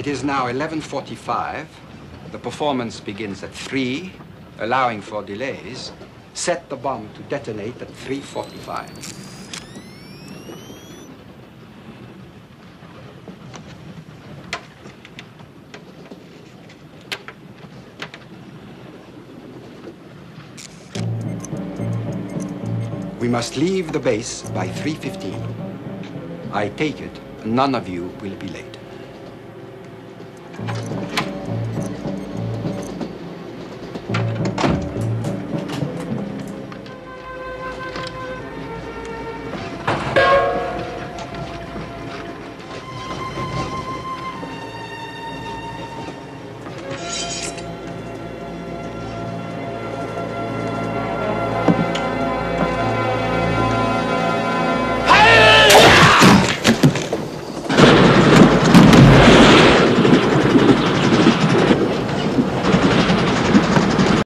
It is now 11:45. The performance begins at 3, allowing for delays. Set the bomb to detonate at 3:45. We must leave the base by 3:15. I take it none of you will be late.